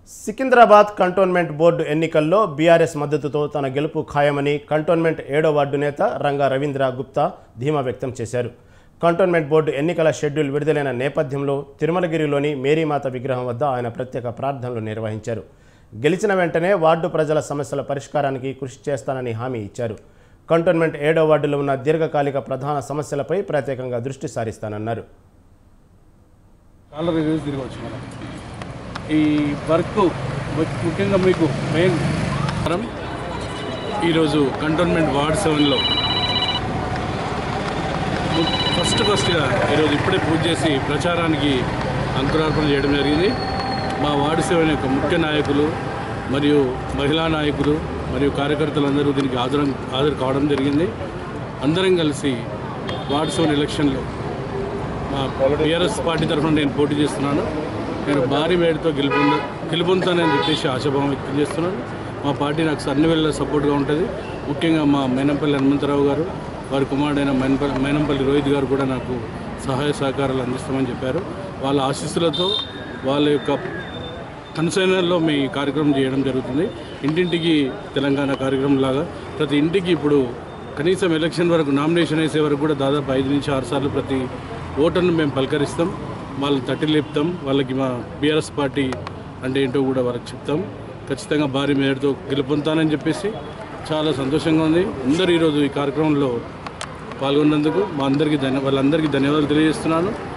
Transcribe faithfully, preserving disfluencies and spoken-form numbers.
Secunderabad cantonment board ఎన్నికల్లో BRS మద్దతుతో తన గెలుపు ఖాయమని కంటోన్మెంట్ ఏడో వార్డు నేత రంగా రవీంద్ర గుప్తా ధీమా వ్యక్తం చేశారు. కంటోన్మెంట్ బోర్డు ఎన్నికల షెడ్యూల్ విడుదలైన నేపథ్యంలో తిరుమలగిరిలోని మేరీమాత విగ్రహం వద్ద ఆయన ప్రత్యేక ప్రార్థనలు నిర్వహించారు. గెలిచిన వెంటనే వార్డు ప్రజల సమస్యల పరిష్కారానికి కృషి చేస్తానని హామీ ఇచ్చారు. కంటోన్మెంట్ ఏడో వార్డులో ఉన్న దీర్ఘకాలిక ప్రధాన సమస్యలపై ప్రత్యేకంగా దృష్టి సారిస్తానన్నారు. ఈ వర్క్ ముఖ్యంగా మీకు మెయిన్ ఈరోజు కంటోన్మెంట్ వార్డ్ సెవెన్లో ఫస్ట్ ఫస్ట్గా ఈరోజు ఇప్పుడే పూజ చేసి ప్రచారానికి అంకురార్పణ చేయడం జరిగింది. మా వార్డు సెవెన్ యొక్క ముఖ్య నాయకులు మరియు మహిళా నాయకులు మరియు కార్యకర్తలందరూ దీనికి హాజరు హాజరు కావడం జరిగింది. అందరం కలిసి వార్డు సెవెన్ ఎలక్షన్లో మా టీఆర్ఎస్ పార్టీ తరఫున నేను పోటీ చేస్తున్నాను. నేను భారీ మేడతో గెలుపొంద గెలుపొందుతానని చెప్పేసి ఆశాభావం వ్యక్తం చేస్తున్నాను. మా పార్టీ నాకు అన్ని వేళ సపోర్ట్గా ఉంటుంది. ముఖ్యంగా మా మైనంపల్లి హనుమంతరావు గారు, వారి కుమారుడైన మైనంపల్లి మైనంపల్లి రోహిత్ గారు కూడా నాకు సహాయ సహకారాలు అందిస్తామని చెప్పారు. వాళ్ళ ఆశీస్సులతో వాళ్ళ యొక్క కన్సైనర్లో మీ కార్యక్రమం చేయడం జరుగుతుంది. ఇంటింటికి తెలంగాణ కార్యక్రమం లాగా ప్రతి ఇంటికి ఇప్పుడు కనీసం ఎలక్షన్ వరకు నామినేషన్ వేసే వరకు కూడా దాదాపు ఐదు నుంచి ఆరు సార్లు ప్రతి ఓటర్ను మేము పలకరిస్తాం, వాళ్ళని తట్టి లేపుతాం, వాళ్ళకి మా బీఆర్ఎస్ పార్టీ అంటే ఏంటో కూడా వాళ్ళకి చెప్తాం. ఖచ్చితంగా భారీ మేరతో గెలుపొందుతానని చెప్పేసి చాలా సంతోషంగా ఉంది. అందరూ ఈరోజు ఈ కార్యక్రమంలో పాల్గొన్నందుకు మా అందరికీ ధన్య వాళ్ళందరికీ ధన్యవాదాలు తెలియజేస్తున్నాను.